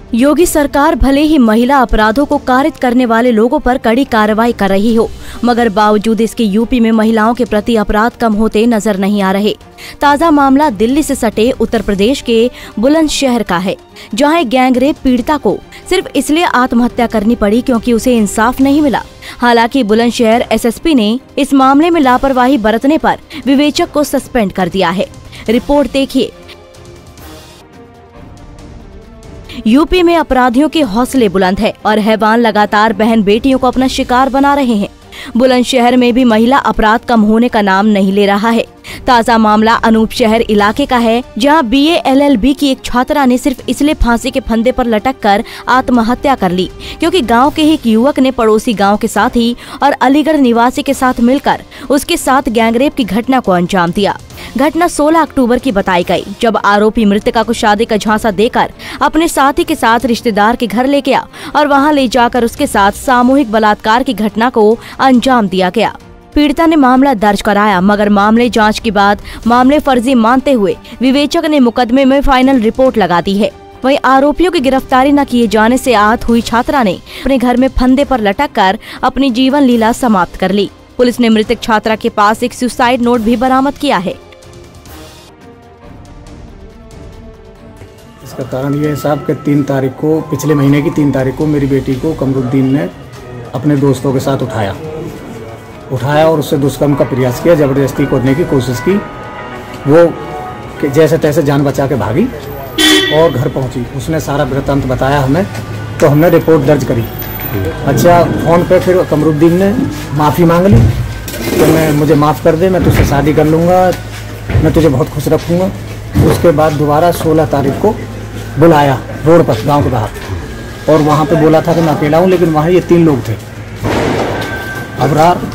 योगी सरकार भले ही महिला अपराधों को कारित करने वाले लोगों पर कड़ी कार्रवाई कर रही हो, मगर बावजूद इसके यूपी में महिलाओं के प्रति अपराध कम होते नजर नहीं आ रहे। ताज़ा मामला दिल्ली से सटे उत्तर प्रदेश के बुलंदशहर का है, जहां एक गैंग रेप पीड़िता को सिर्फ इसलिए आत्महत्या करनी पड़ी क्योंकि उसे इंसाफ नहीं मिला। हालांकि बुलंदशहर एसएसपी ने इस मामले में लापरवाही बरतने पर विवेचक को सस्पेंड कर दिया है। रिपोर्ट देखिए। यूपी में अपराधियों के हौसले बुलंद है और हैवान लगातार बहन बेटियों को अपना शिकार बना रहे हैं। बुलंदशहर में भी महिला अपराध कम होने का नाम नहीं ले रहा है। ताज़ा मामला अनूप शहर इलाके का है, जहां BA LLB की एक छात्रा ने सिर्फ इसलिए फांसी के फंदे पर लटककर आत्महत्या कर ली क्योंकि गांव के एक युवक ने पड़ोसी गांव के साथी और अलीगढ़ निवासी के साथ मिलकर उसके साथ गैंगरेप की घटना को अंजाम दिया। घटना 16 अक्टूबर की बताई गई, जब आरोपी मृतका को शादी का झांसा देकर अपने साथी के साथ रिश्तेदार के घर ले गया और वहां ले जाकर उसके साथ सामूहिक बलात्कार की घटना को अंजाम दिया गया। पीड़िता ने मामला दर्ज कराया, मगर मामले जांच के बाद मामले फर्जी मानते हुए विवेचक ने मुकदमे में फाइनल रिपोर्ट लगा दी है। वहीं आरोपियों की गिरफ्तारी न किए जाने से आहत हुई छात्रा ने अपने घर में फंदे पर लटककर अपनी जीवन लीला समाप्त कर ली। पुलिस ने मृतक छात्रा के पास एक सुसाइड नोट भी बरामद किया है। इसका कारण ये है साहब कि 3 तारीख को, पिछले महीने की 3 तारीख को मेरी बेटी को कमरुद्दीन ने अपने दोस्तों के साथ उठाया और उससे दुष्कर्म का प्रयास किया, ज़बरदस्ती करने की कोशिश की। वो जैसे तैसे जान बचा के भागी और घर पहुंची। उसने सारा वृत्तांत बताया हमें, तो हमने रिपोर्ट दर्ज करी। अच्छा, फ़ोन पे फिर कमरुद्दीन ने माफ़ी मांग ली कि मुझे माफ़ कर दे, मैं तुझसे शादी कर लूँगा, मैं तुझे बहुत खुश रखूँगा। उसके बाद दोबारा 16 तारीख को बुलाया रोड पर, गांव के बाहर, और वहाँ पे बोला था कि मैं अकेला हूँ, लेकिन वहाँ ये 3 लोग थे, अबरार,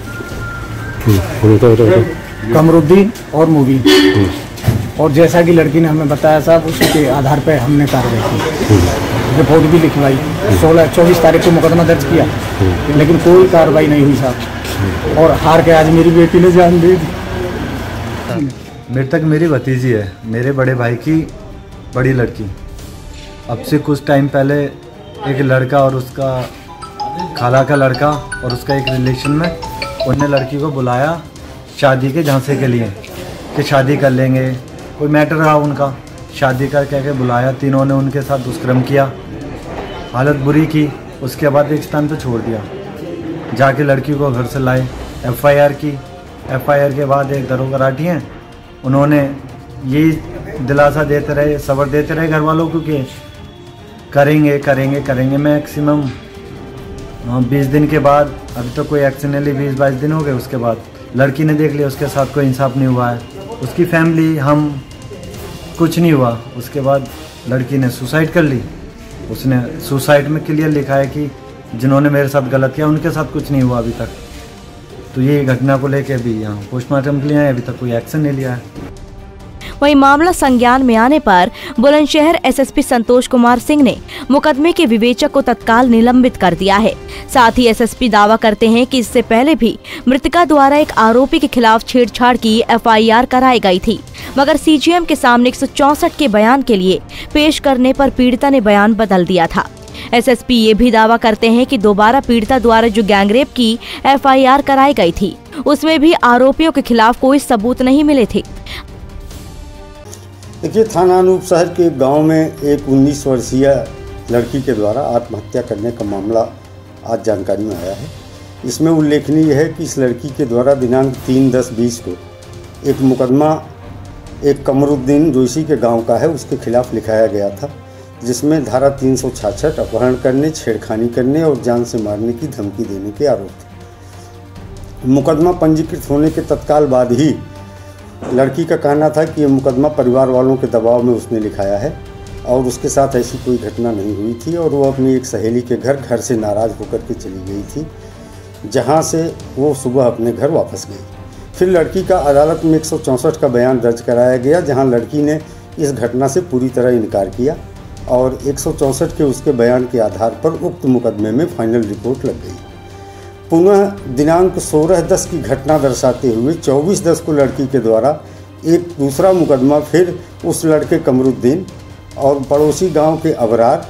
कमरुद्दीन और मुबीन। और जैसा कि लड़की ने हमें बताया साहब, उसके आधार पे हमने कार्रवाई की, रिपोर्ट भी लिखवाई। 24 तारीख को मुकदमा दर्ज किया, लेकिन कोई कार्रवाई नहीं हुई साहब, और हार के आज मेरी बेटी ने जान दे दी। मृतक मेरी भतीजी है, मेरे बड़े भाई की बड़ी लड़की। अब से कुछ टाइम पहले एक लड़का और उसका खाला का लड़का और उसका एक रिलेशन में, उन्होंने लड़की को बुलाया शादी के झांसे के लिए कि शादी कर लेंगे, कोई मैटर रहा उनका, शादी कर कह के बुलाया। तीनों ने उनके साथ दुष्कर्म किया, हालत बुरी की। उसके बाद एक स्थान पर छोड़ दिया, जाके लड़की को घर से लाए, FIR की। FIR के बाद एक दरोगा राठी हैं, उन्होंने यही दिलासा देते रहे, सब्र देते रहे घर वालों को कि करेंगे करेंगे करेंगे। मैक्सिमम 20 दिन के बाद, अभी तो कोई एक्शन नहीं ली, 20-22 दिन हो गए। उसके बाद लड़की ने देख लिया, उसके साथ कोई इंसाफ नहीं हुआ है, उसकी फैमिली, हम, कुछ नहीं हुआ। उसके बाद लड़की ने सुसाइड कर ली। उसने सुसाइड में क्लियर लिखा है कि जिन्होंने मेरे साथ गलत किया उनके साथ कुछ नहीं हुआ अभी तक। तो ये घटना को लेके अभी यहाँ पोस्टमार्टम के लिए आए, अभी तक कोई एक्शन नहीं लिया है। वहीं मामला संज्ञान में आने पर बुलंदशहर SSP संतोष कुमार सिंह ने मुकदमे के विवेचक को तत्काल निलंबित कर दिया है। साथ ही SSP दावा करते हैं कि इससे पहले भी मृतका द्वारा एक आरोपी के खिलाफ छेड़छाड़ की FIR कराई गई थी, मगर CGM के सामने 164 के बयान के लिए पेश करने पर पीड़िता ने बयान बदल दिया था। SSP ये भी दावा करते हैं कि दोबारा पीड़िता द्वारा जो गैंगरेप की FIR कराई गई थी, उसमें भी आरोपियों के खिलाफ कोई सबूत नहीं मिले थे। देखिए, थाना अनूप शहर के गांव में एक 19 वर्षीय लड़की के द्वारा आत्महत्या करने का मामला आज जानकारी में आया है। इसमें उल्लेखनीय है कि इस लड़की के द्वारा दिनांक 3/10/20 को एक मुकदमा एक कमरुद्दीन जो इसी के गांव का है उसके खिलाफ लिखाया गया था, जिसमें धारा 366 अपहरण करने, छेड़खानी करने और जान से मारने की धमकी देने के आरोप थे। मुकदमा पंजीकृत होने के तत्काल बाद ही लड़की का कहना था कि ये मुकदमा परिवार वालों के दबाव में उसने लिखाया है और उसके साथ ऐसी कोई घटना नहीं हुई थी, और वो अपनी एक सहेली के घर से नाराज़ होकर के चली गई थी, जहां से वो सुबह अपने घर वापस गई। फिर लड़की का अदालत में 164 का बयान दर्ज कराया गया, जहां लड़की ने इस घटना से पूरी तरह इनकार किया और 164 के उसके बयान के आधार पर उक्त मुकदमे में फाइनल रिपोर्ट लग गई। पुनः दिनांक 16/10 की घटना दर्शाते हुए 24/10 को लड़की के द्वारा एक दूसरा मुकदमा फिर उस लड़के कमरुद्दीन और पड़ोसी गांव के अबरार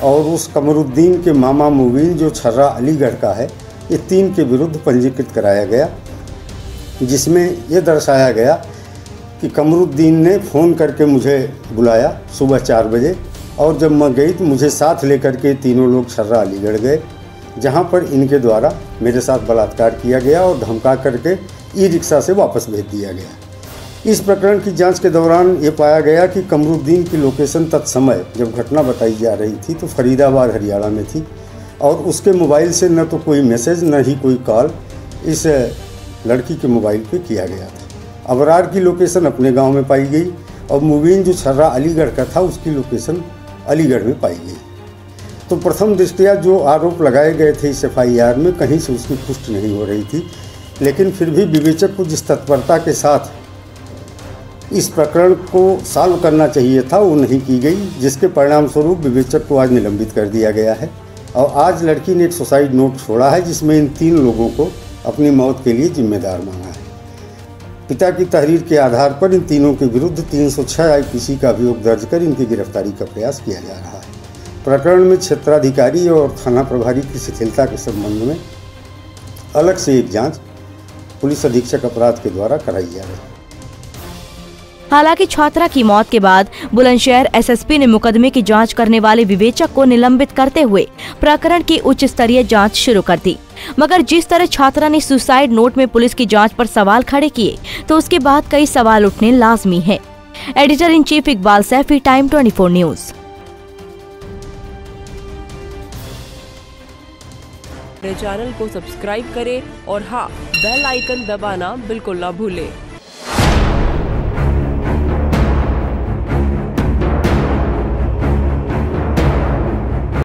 और उस कमरुद्दीन के मामा मुबीन जो छर्रा अलीगढ़ का है, ये 3 के विरुद्ध पंजीकृत कराया गया, जिसमें ये दर्शाया गया कि कमरुद्दीन ने फ़ोन करके मुझे बुलाया सुबह 4 बजे, और जब मैं गई तो मुझे साथ लेकर के तीनों लोग छर्रा अलीगढ़ गए, जहां पर इनके द्वारा मेरे साथ बलात्कार किया गया और धमका करके ई-रिक्शा से वापस भेज दिया गया। इस प्रकरण की जांच के दौरान ये पाया गया कि कमरुद्दीन की लोकेशन तत्समय जब घटना बताई जा रही थी तो फरीदाबाद हरियाणा में थी, और उसके मोबाइल से न तो कोई मैसेज न ही कोई कॉल इस लड़की के मोबाइल पे किया गया था। अबरार की लोकेशन अपने गांव में पाई गई और मुबीन जो छर्रा अलीगढ़ का था उसकी लोकेशन अलीगढ़ में पाई गई। तो प्रथम दृष्टया जो आरोप लगाए गए थे इस FIR में कहीं से उसकी पुष्टि नहीं हो रही थी, लेकिन फिर भी विवेचक को जिस तत्परता के साथ इस प्रकरण को सॉल्व करना चाहिए था वो नहीं की गई, जिसके परिणाम स्वरूप विवेचक को आज निलंबित कर दिया गया है। और आज लड़की ने एक सुसाइड नोट छोड़ा है जिसमें इन 3 लोगों को अपनी मौत के लिए जिम्मेदार माना है। पिता की तहरीर के आधार पर इन तीनों के विरुद्ध 306 IPC का अभियोग दर्ज कर इनकी गिरफ्तारी का प्रयास किया जा रहा है। प्रकरण में क्षेत्राधिकारी और थाना प्रभारी की शिथिलता के संबंध में अलग से एक जांच पुलिस अधीक्षक अपराध के द्वारा कराई जा रही है। हालांकि छात्रा की मौत के बाद बुलंदशहर SSP ने मुकदमे की जांच करने वाले विवेचक को निलंबित करते हुए प्रकरण की उच्च स्तरीय जांच शुरू कर दी। मगर जिस तरह छात्रा ने सुसाइड नोट में पुलिस की जांच पर सवाल खड़े किए तो उसके बाद कई सवाल उठने लाजमी है। Editor in chief Iqbal Saifi, Time 24 news. Channel को सब्सक्राइब करें और हाँ, बेल आइकन दबाना बिल्कुल ना भूलें।